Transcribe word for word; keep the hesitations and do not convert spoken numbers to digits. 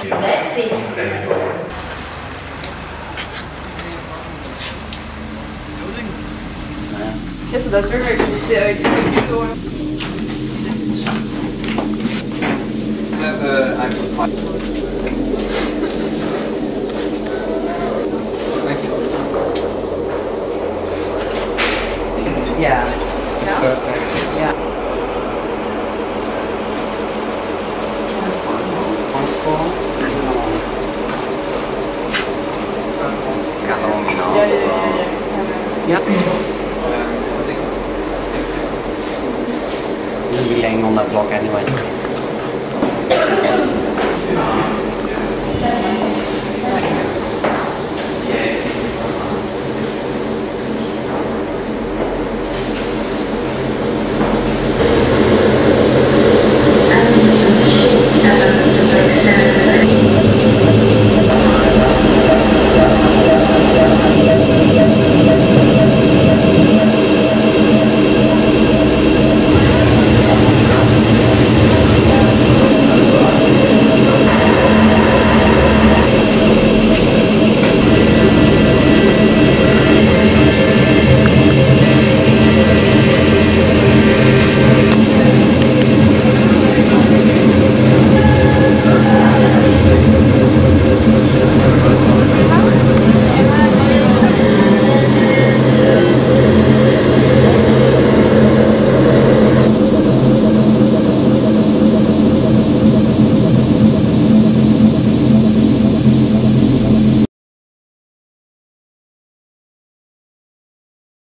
That is crazy. Ja, så das wäre wirklich sehr gut. Yeah, it's Yeah? perfect. Yeah. Ja, ja, ja, ja. Ja. It'll be laying on that block anyway.